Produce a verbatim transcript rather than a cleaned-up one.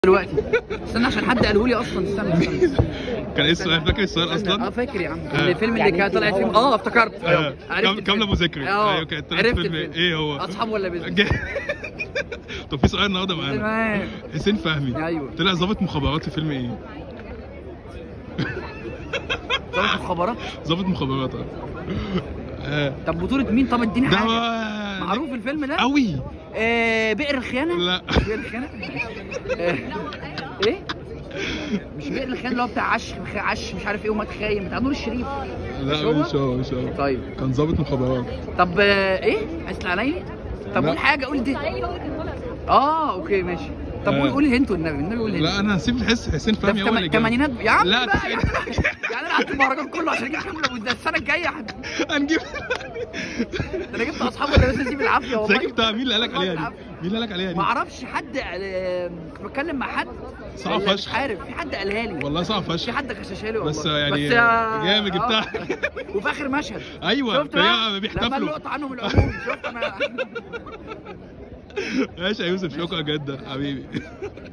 دلوقتي استنى عشان حد قاله لي اصلا. استنى استنى كان ايه السؤال؟ فاكر السؤال اصلا؟ اه فاكر يا عم. آه. الفيلم اللي كانت طلعت فيه اه افتكرت. آه. عرفت كامله ابو ذكري. اه ايوه كانت طلعت عرفت فيلم الفيلم. ايه هو؟ اصحاب ولا بيزنس؟ طب في سؤال النهارده معانا. تمام. حسين فهمي ايوه طلع ضابط مخابرات في فيلم ايه؟ ضابط مخابرات. ضابط مخابرات اه. طب بطولة مين؟ طب اديني ده حاجة. هو معروف الفيلم ده؟ قوي. آه بئر الخيانة؟ لا بئر الخيانة؟ آه. ايه؟ مش بئر الخيانة اللي هو بتاع عش عش مش عارف ايه ومات خاين بتاع نور الشريف. لا مش هو مش هو. طيب كان ضابط مخابرات. طب آه ايه؟ عايز عليا؟ طب لا. قول حاجة قول دي. اه اوكي ماشي. طب قول آه. قول هنت والنبي النبي قول هنت. لا انا هسيب الحس حسين ده فهمي في هو اللي جاب. الثمانينات يا عم لا بقى يعني يعني انا قعدت المهرجان كله عشان اجيب كامله ابو الذهب السنه الجايه حد. هنجيب. ده انا جبت اصحاب ولا بس دي بالعافيه والله. ازاي جبتها؟ مين اللي قالك عليها دي؟ مين اللي قالك عليها دي؟ ما اعرفش حد آه، كنت بتكلم مع حد صعب ولا فشخ. مش عارف في حد قالها لي والله صعب فشخ. في حد غششها لي والله بس يعني بس آه، جامد جبتها. آه. وفي اخر مشهد ايوه شفت بقى؟ بيحتفلوا. لما اللقطه عنهم العموم شفت انا. ماشي يا يوسف، شكرا جدا حبيبي.